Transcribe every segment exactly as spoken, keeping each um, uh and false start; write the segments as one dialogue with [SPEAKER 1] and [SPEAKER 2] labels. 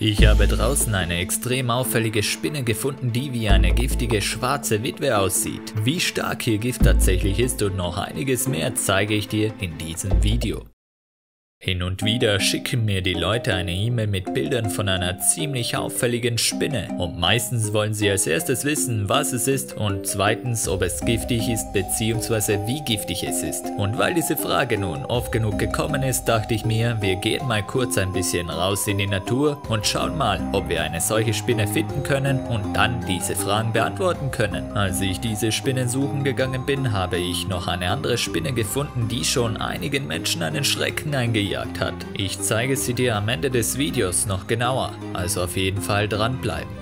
[SPEAKER 1] Ich habe draußen eine extrem auffällige Spinne gefunden, die wie eine giftige schwarze Witwe aussieht. Wie stark ihr Gift tatsächlich ist und noch einiges mehr zeige ich dir in diesem Video. Hin und wieder schicken mir die Leute eine E-Mail mit Bildern von einer ziemlich auffälligen Spinne und meistens wollen sie als erstes wissen, was es ist und zweitens, ob es giftig ist bzw. wie giftig es ist. Und weil diese Frage nun oft genug gekommen ist, dachte ich mir, wir gehen mal kurz ein bisschen raus in die Natur und schauen mal, ob wir eine solche Spinne finden können und dann diese Fragen beantworten können. Als ich diese Spinne suchen gegangen bin, habe ich noch eine andere Spinne gefunden, die schon einigen Menschen einen Schrecken eingejagt hat. Ich zeige sie dir am Ende des Videos noch genauer, also auf jeden Fall dranbleiben.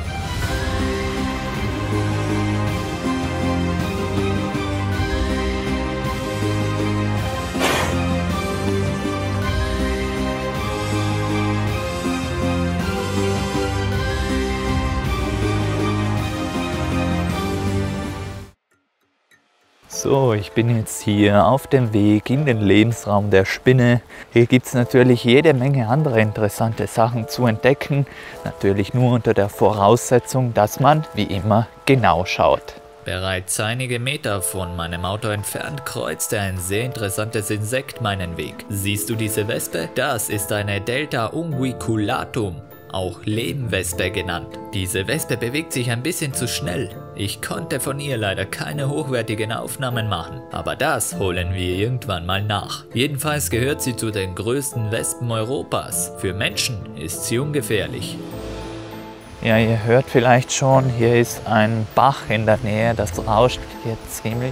[SPEAKER 1] So, ich bin jetzt hier auf dem Weg in den Lebensraum der Spinne. Hier gibt es natürlich jede Menge andere interessante Sachen zu entdecken. Natürlich nur unter der Voraussetzung, dass man, wie immer, genau schaut. Bereits einige Meter von meinem Auto entfernt kreuzte ein sehr interessantes Insekt meinen Weg. Siehst du diese Wespe? Das ist eine Delta unguiculatum. Auch Lehmwespe genannt. Diese Wespe bewegt sich ein bisschen zu schnell. Ich konnte von ihr leider keine hochwertigen Aufnahmen machen, aber das holen wir irgendwann mal nach. Jedenfalls gehört sie zu den größten Wespen Europas. Für Menschen ist sie ungefährlich. Ja, ihr hört vielleicht schon, hier ist ein Bach in der Nähe, das rauscht hier ziemlich.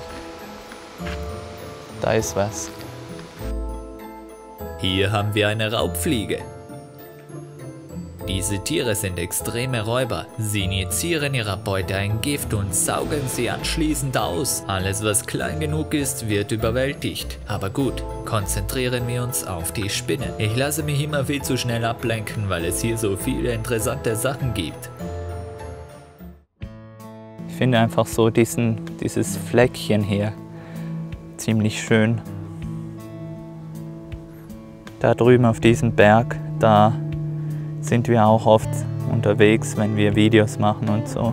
[SPEAKER 1] Da ist was. Hier haben wir eine Raubfliege. Diese Tiere sind extreme Räuber. Sie injizieren ihrer Beute ein Gift und saugen sie anschließend aus. Alles, was klein genug ist, wird überwältigt. Aber gut, konzentrieren wir uns auf die Spinne. Ich lasse mich immer viel zu schnell ablenken, weil es hier so viele interessante Sachen gibt. Ich finde einfach so diesen, dieses Fleckchen hier ziemlich schön. Da drüben auf diesem Berg, da sind wir auch oft unterwegs, wenn wir Videos machen und so.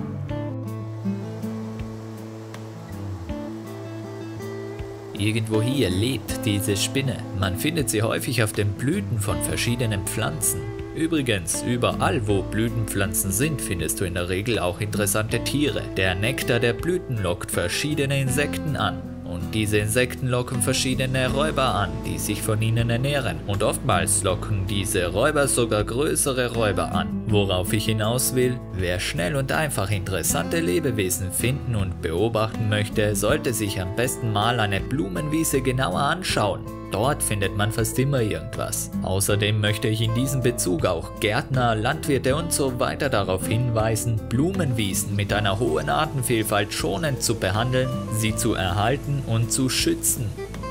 [SPEAKER 1] Irgendwo hier lebt diese Spinne. Man findet sie häufig auf den Blüten von verschiedenen Pflanzen. Übrigens, überall wo Blütenpflanzen sind, findest du in der Regel auch interessante Tiere. Der Nektar der Blüten lockt verschiedene Insekten an. Und diese Insekten locken verschiedene Räuber an, die sich von ihnen ernähren. Und oftmals locken diese Räuber sogar größere Räuber an. Worauf ich hinaus will, wer schnell und einfach interessante Lebewesen finden und beobachten möchte, sollte sich am besten mal eine Blumenwiese genauer anschauen. Dort findet man fast immer irgendwas. Außerdem möchte ich in diesem Bezug auch Gärtner, Landwirte und so weiter darauf hinweisen, Blumenwiesen mit einer hohen Artenvielfalt schonend zu behandeln, sie zu erhalten und zu schützen.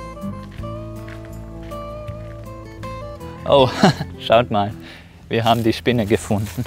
[SPEAKER 1] Oh, schaut mal, wir haben die Spinne gefunden.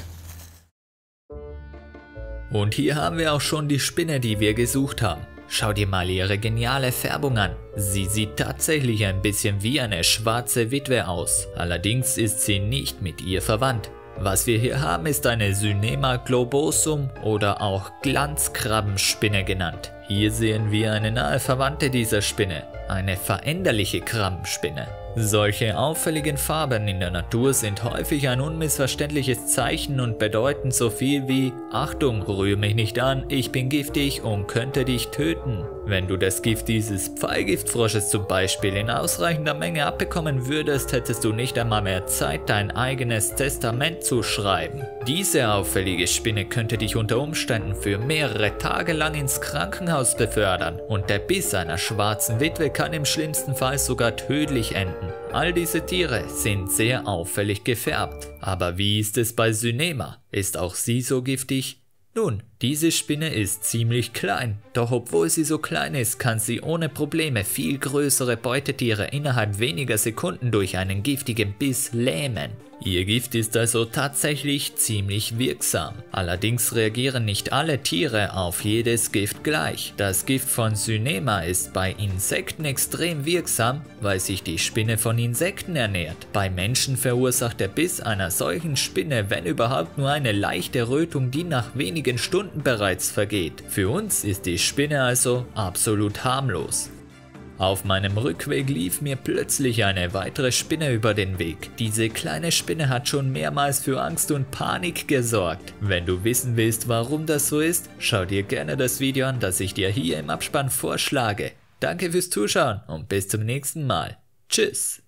[SPEAKER 1] Und hier haben wir auch schon die Spinne, die wir gesucht haben. Schau dir mal ihre geniale Färbung an. Sie sieht tatsächlich ein bisschen wie eine schwarze Witwe aus. Allerdings ist sie nicht mit ihr verwandt. Was wir hier haben, ist eine Synema globosum oder auch Glanzkrabbenspinne genannt. Hier sehen wir eine nahe Verwandte dieser Spinne, eine veränderliche Krabbenspinne. Solche auffälligen Farben in der Natur sind häufig ein unmissverständliches Zeichen und bedeuten so viel wie Achtung, rühre mich nicht an, ich bin giftig und könnte dich töten. Wenn du das Gift dieses Pfeilgiftfrosches zum Beispiel in ausreichender Menge abbekommen würdest, hättest du nicht einmal mehr Zeit, dein eigenes Testament zu schreiben. Diese auffällige Spinne könnte dich unter Umständen für mehrere Tage lang ins Krankenhaus befördern und der Biss einer schwarzen Witwe kann im schlimmsten Fall sogar tödlich enden. All diese Tiere sind sehr auffällig gefärbt. Aber wie ist es bei Synema? Ist auch sie so giftig? Nun, diese Spinne ist ziemlich klein, doch obwohl sie so klein ist, kann sie ohne Probleme viel größere Beutetiere innerhalb weniger Sekunden durch einen giftigen Biss lähmen. Ihr Gift ist also tatsächlich ziemlich wirksam. Allerdings reagieren nicht alle Tiere auf jedes Gift gleich. Das Gift von Synema ist bei Insekten extrem wirksam, weil sich die Spinne von Insekten ernährt. Bei Menschen verursacht der Biss einer solchen Spinne, wenn überhaupt, nur eine leichte Rötung, die nach wenigen Stunden bereits vergeht. Für uns ist die Spinne also absolut harmlos. Auf meinem Rückweg lief mir plötzlich eine weitere Spinne über den Weg. Diese kleine Spinne hat schon mehrmals für Angst und Panik gesorgt. Wenn du wissen willst, warum das so ist, schau dir gerne das Video an, das ich dir hier im Abspann vorschlage. Danke fürs Zuschauen und bis zum nächsten Mal. Tschüss!